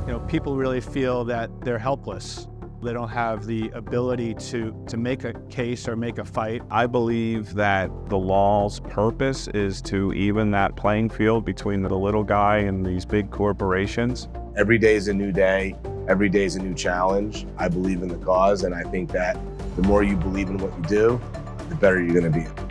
People really feel that they're helpless. They don't have the ability to make a case or make a fight. I believe that the law's purpose is to even that playing field between the little guy and these big corporations. Every day is a new day. Every day is a new challenge. I believe in the cause, and I think that the more you believe in what you do, the better you're going to be.